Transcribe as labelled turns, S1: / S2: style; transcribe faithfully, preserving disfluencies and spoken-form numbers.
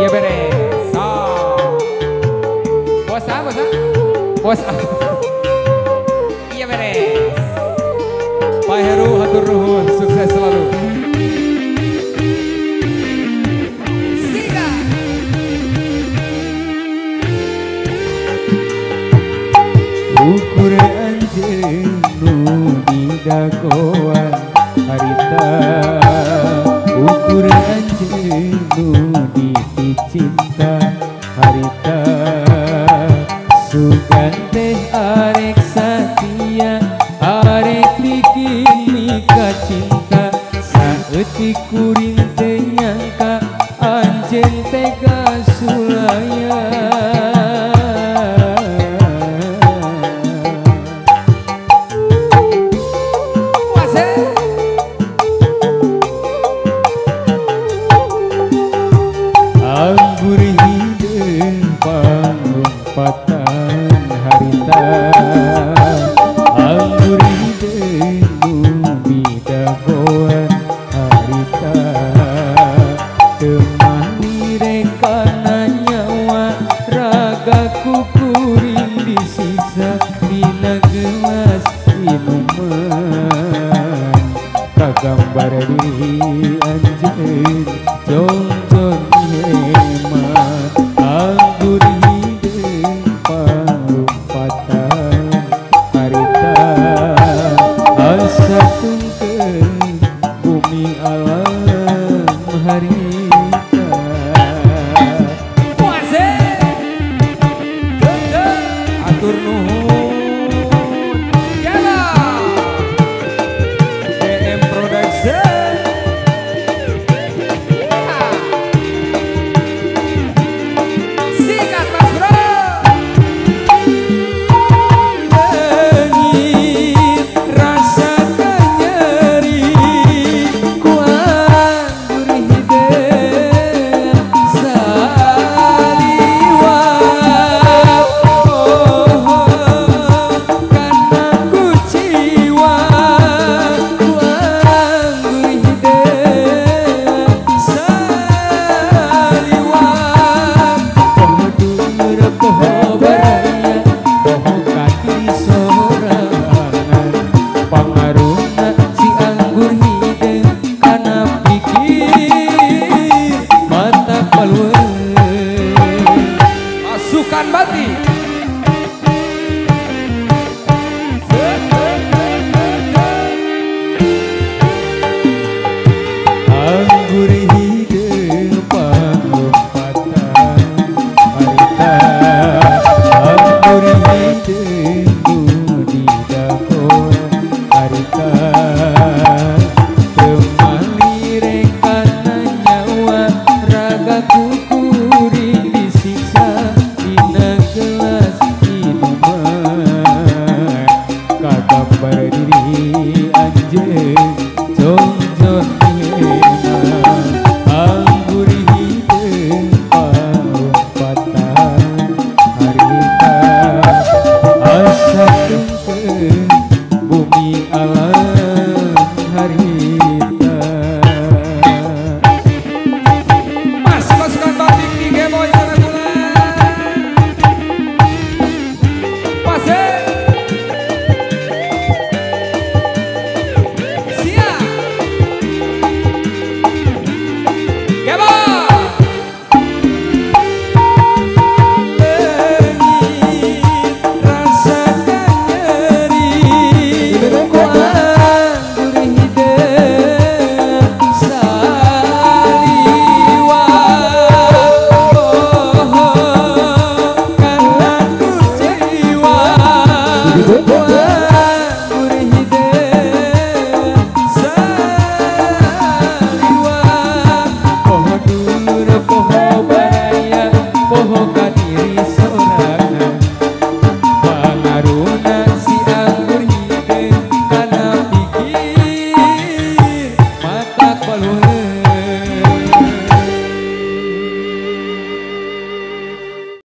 S1: Iya beres. So. Bos apa bos? Bos apa? Iya beres. Pak Heru hatur nuhun, sukses selalu. Sika.
S2: Ukur anjeun nu didagoan harita, ukur anjeun nu dicinta harita, sugan teh arek satia, arek bikin nikah cinta, saeutik kuring teh nyangka anjeun tega sulaya. Anggur hideung panglompatan harita, anggur hideung nu bidagoan harita, teu mani rekana nyawa ragaku kuring disisa dina gelas minuman, kagambar diri anjeun jongjon hemat. Anggur hideung panglompatan harita, asa tungkeun bumi alam hari